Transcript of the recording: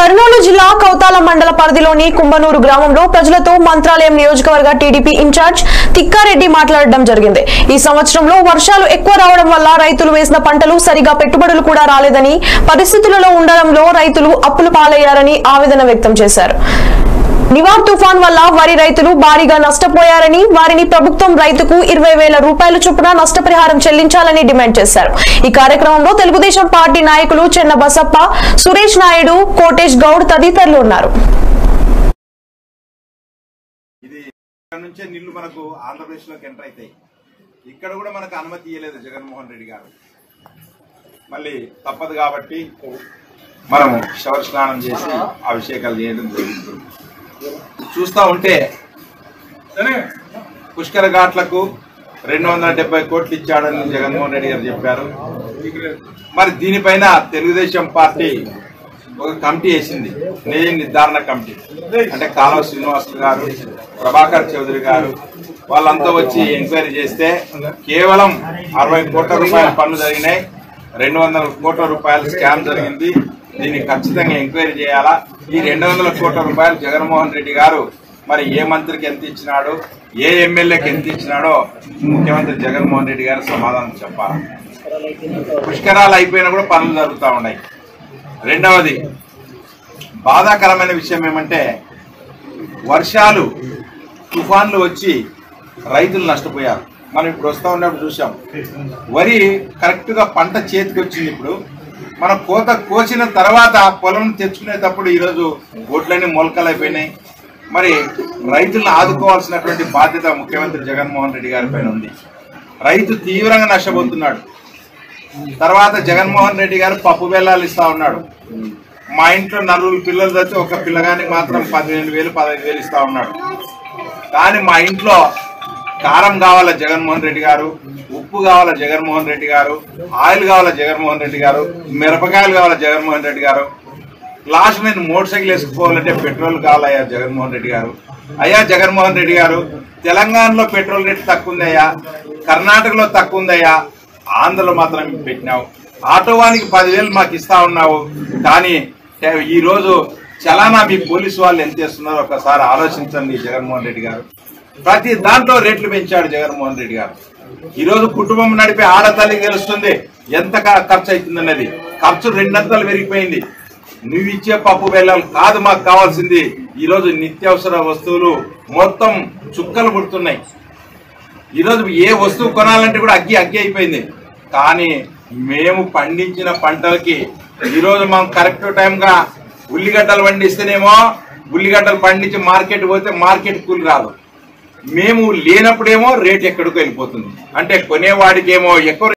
కర్నూలు జిల్లా కౌతాల మండల పరిధిలోని కుంభనూరు గ్రామంలో ప్రజలతో మంత్రాలయం నియోజకవర్గ టీడీపీ ఇన్ఛార్జ్ తిక్కారెడ్డి మాట్లాడడం జరిగింది. ఈ సంవత్సరంలో వర్షాలు ఎక్కువ రావడం వల్ల రైతులు వేసిన పంటలు సరిగా పెట్టుబడులు కూడా రాలేదని, పరిస్థితులలో ఉండడంలో రైతులు అప్పుల పాలయ్యారని ఆవేదన వ్యక్తం చేశారు. నివార్ తుఫాన్ వల్ల వరి రైతులు భారీగా నష్టపోయారని, వారిని ప్రభుత్వం రైతుకు 20,000 రూపాయల చొప్పున నష్టపరిహారం చెల్లించాలని డిమాండ్ చేశారు. ఈ కార్యక్రమంలో తెలుగుదేశం పార్టీ నాయకులు చెన్న బసప్ప, సురేష్ నాయుడు, కోటేష్ గౌడ్ తదితరులు ఉన్నారు. ఇక్కడ కూడా మనకు అనుమతి ఇవ్వలేదు జగన్మోహన్ రెడ్డి గారు. మళ్ళీ తప్పదు కాబట్టి మనం శవర స్నానం చేసి అభిషేకాలు చేయడం జరుగుతుంది. చూస్తూ ఉంటే పుష్కర ఘాట్లకు 270 కోట్లు ఇచ్చాడని జగన్మోహన్ రెడ్డి గారు చెప్పారు. మరి దీనిపైన తెలుగుదేశం పార్టీ ఒక కమిటీ వేసింది, నిజ నిర్ధారణ కమిటీ. అంటే కాలువ శ్రీనివాసులు గారు, ప్రభాకర్ చౌదరి గారు వాళ్ళంతా వచ్చి ఎంక్వైరీ చేస్తే కేవలం 60 కోట్ల రూపాయల పనులు జరిగినాయి, 200 కోట్ల రూపాయల స్కామ్ జరిగింది. దీన్ని ఖచ్చితంగా ఎంక్వైరీ చేయాలా. ఈ 200 కోట్ల రూపాయలు జగన్మోహన్ రెడ్డి గారు మరి ఏ మంత్రికి ఎంత ఇచ్చినాడో, ఏ ఎమ్మెల్యేకి ఎంత ఇచ్చినాడో ముఖ్యమంత్రి జగన్మోహన్ రెడ్డి గారు సమాధానం చెప్పాలి. పుష్కరాలు అయిపోయినా కూడా పనులు జరుగుతూ ఉన్నాయి. రెండవది బాధాకరమైన విషయం ఏమంటే వర్షాలు తుఫాన్లు వచ్చి రైతులు నష్టపోయారు. మనం ఇప్పుడు వస్తూ ఉన్నప్పుడు చూసాం, వరి కరెక్ట్గా పంట చేతికి వచ్చింది. ఇప్పుడు మనం కోత కోసిన తర్వాత పొలం తెచ్చుకునేటప్పుడు ఈరోజు ఒడ్లన్నీ మొలకలు అయిపోయినాయి. మరి రైతులను ఆదుకోవాల్సినటువంటి బాధ్యత ముఖ్యమంత్రి జగన్మోహన్ రెడ్డి గారి పైన ఉంది. రైతు తీవ్రంగా నష్టపోతున్నాడు. తర్వాత జగన్మోహన్ రెడ్డి గారు పప్పు బెల్లాలు ఇస్తా ఉన్నాడు. మా ఇంట్లో 4 పిల్లలు తెచ్చి ఒక పిల్లగానికి మాత్రం 15,000 15,000 ఇస్తా ఉన్నాడు. కానీ మా ఇంట్లో కారం కావాలా జగన్మోహన్ రెడ్డి గారు, ఉప్పు కావాలా జగన్మోహన్ రెడ్డి గారు, ఆయిల్ కావాలా జగన్మోహన్ రెడ్డి గారు, మిరపకాయలు కావాలా జగన్మోహన్ రెడ్డి గారు, లాస్ట్ మీద మోటార్ సైకిల్ వేసుకుపోవాలంటే పెట్రోల్ కావాలయ్యా జగన్మోహన్ రెడ్డి గారు. అయ్యా జగన్మోహన్ రెడ్డి గారు, తెలంగాణలో పెట్రోల్ రేటు తక్కువ ఉందయ్యా, కర్ణాటకలో తక్కువ ఉందయ్యా, ఆంధ్రలో మాత్రం పెట్టినావు. ఆటోవానికి 10,000 మాకు ఇస్తా ఉన్నావు. కానీ ఈ రోజు చలానా మీ పోలీసు వాళ్ళు ఎంత చేస్తున్నారో ఒకసారి ఆలోచించండి జగన్మోహన్ రెడ్డి గారు. ప్రతి దాంట్లో రేట్లు పెంచాడు జగన్మోహన్ రెడ్డి గారు. ఈరోజు కుటుంబం నడిపే ఆడతల్లికి తెలుస్తుంది ఎంత ఖర్చు అవుతుందన్నది. ఖర్చు 2 అంతలు పెరిగిపోయింది. నువ్వు ఇచ్చే పప్పు బెల్లాలు కాదు మాకు కావాల్సింది. ఈరోజు నిత్యావసర వస్తువులు మొత్తం చుక్కలు పుడుతున్నాయి. ఈరోజు ఏ వస్తువు కొనాలంటే కూడా అగ్గి అయిపోయింది. కానీ మేము పండించిన పంటలకి ఈరోజు మనం కరెక్ట్ టైంగా ఉల్లిగడ్డలు పండిస్తేనేమో ఉల్లిగడ్డలు పండించి మార్కెట్ పోతే మార్కెట్ కూలి రాదు. మేము లేనప్పుడేమో రేట్ ఎక్కడికో వెళ్ళిపోతుంది. అంటే కొనేవాడికేమో ఎక్కువ